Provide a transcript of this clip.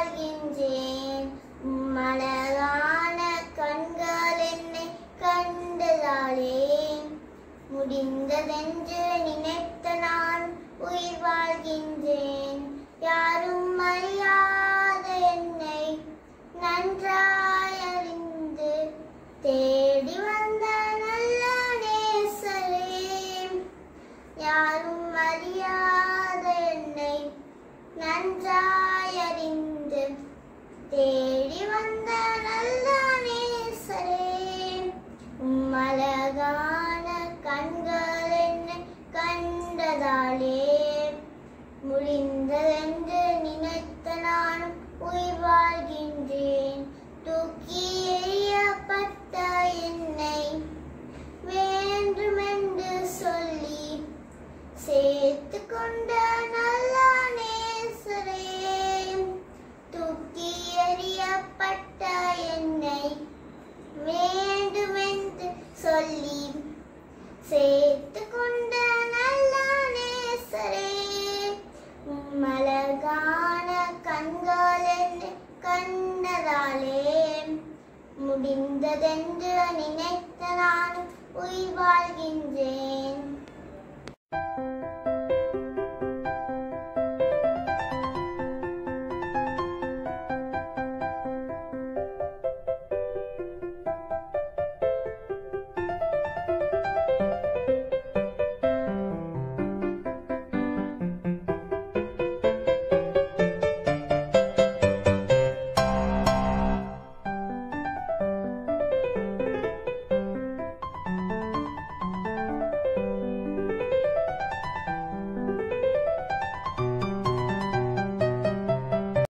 வாழ்கின்றேன். மலரான கண்கள் என்னை கண்டதாலே முடிந்ததென்று நினைத்த நான் உயிர் வாழ்கின்றேன். யாரும் அறியாத என்னை நன்றாய் அறிந்து தேடி வந்த நல்ல நேசரே, யாரும் அறியாத என்னை நன்றாய் அறிந்து தேடி வந்த நல்ல நேசரே, அழகான கண்கள் என்னை கண்டதாலே முடிந்ததென்று நினைத்த நான் உயிர் வாழ்கின்றேன். தூக்கி எறியப்பட்ட என்னை வேண்டுமென்று சொல்லி சேர்த்து கொண்ட நல்ல நேசரே, தூக்கி எறியப்பட்ட என்னை வேண்டுமென்று சொல்லி சேர்த்து கொண்ட நல்ல நேசரே, அழகான கண்கள் என்னை கண்டதாலே முடிந்ததென்று நினைத்த நான் உயிர் வாழ்கின்றேன்.